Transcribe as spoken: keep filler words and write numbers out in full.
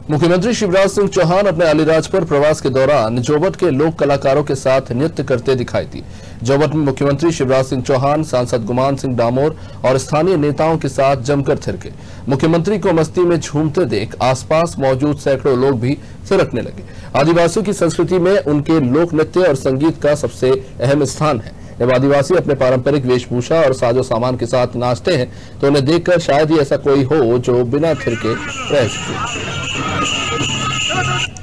मुख्यमंत्री शिवराज सिंह चौहान अपने अलीराजपुर प्रवास के दौरान जोबट के लोक कलाकारों के साथ नृत्य करते दिखाई दिए। जोबट में मुख्यमंत्री शिवराज सिंह चौहान, सांसद गुमान सिंह डामोर और स्थानीय नेताओं के साथ जमकर थिरके। मुख्यमंत्री को मस्ती में झूमते देख आसपास मौजूद सैकड़ों लोग भी थिरकने लगे। आदिवासियों की संस्कृति में उनके लोक नृत्य और संगीत का सबसे अहम स्थान है। जब आदिवासी अपने पारंपरिक वेशभूषा और साजो सामान के साथ नाचते हैं तो उन्हें देखकर शायद ही ऐसा कोई हो जो बिना थिरके रह सके।